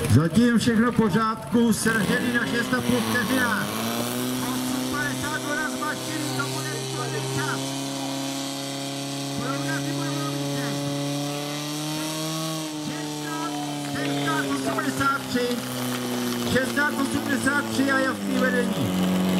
Zatím všechno v pořádku, sražený na 6,5 vteřina. 8,50 na zmaštěný, to bude výborný čas. Prorazí bude mít 16,83 a jasný vedení.